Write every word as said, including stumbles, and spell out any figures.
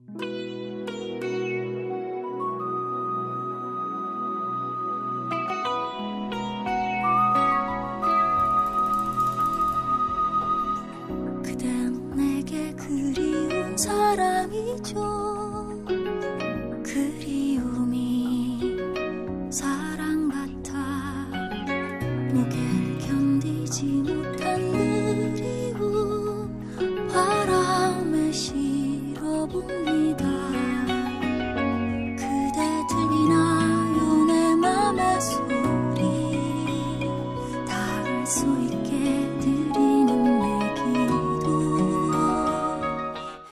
그댄 내게 그리운 사람이죠. 그리움이 사랑 같아 무게